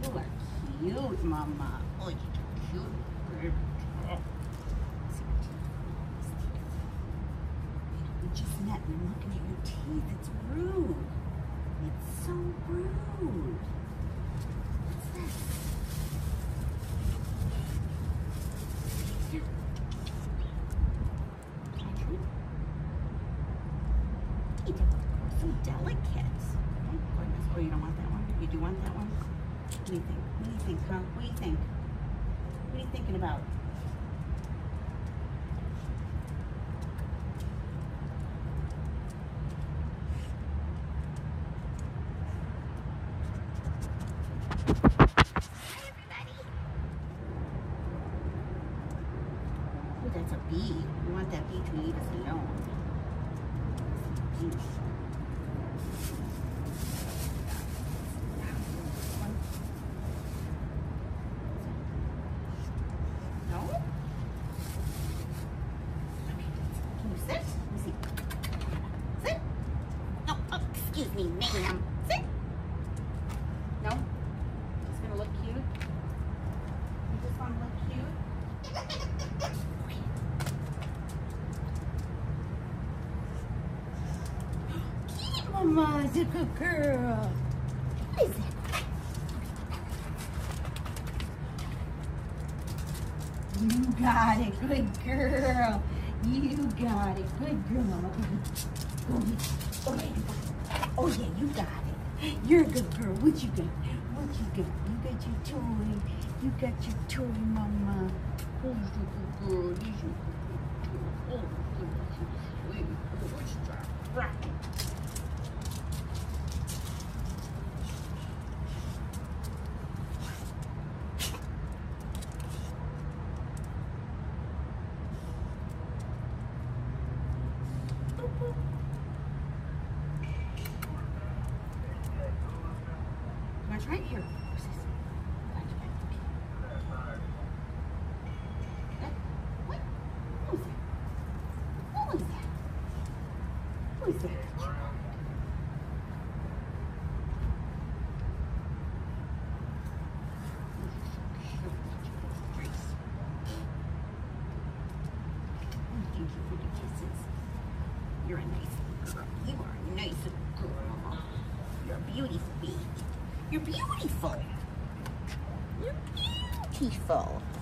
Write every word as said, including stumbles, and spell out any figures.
You are cute, Mama. Oh, you're cute. We just met and I'm looking at your teeth. It's rude. It's so rude. What's that? Here. Country? You are so delicate. Oh, goodness. Oh, you don't want that one? You do want that one? What do you think? What do you think, huh? What do you think? What are you thinking about? Hi, everybody. Oh, that's a bee. We want that bee to leave us alone. Bee. Excuse me, ma'am. Sit. No? Just gonna look cute? You just wanna look cute? Cute, Mama's a good girl. What is it? You got it, good girl. You got it, good girl, Mama. Go ahead. Go ahead. Oh yeah, you got it. You're a good girl. What you got? What you got? You got your toy. You got your toy, Mama. Oh, you're a good girl. You're a good girl. Oh, goodness, you're sweet. Oh, what's that? Right. Right here. What's this? What? What was that? What was that? What was that? Thank you for the kisses. You're a nice girl. You are a nice girl. You're a beautiful baby. You're beautiful. You're beautiful.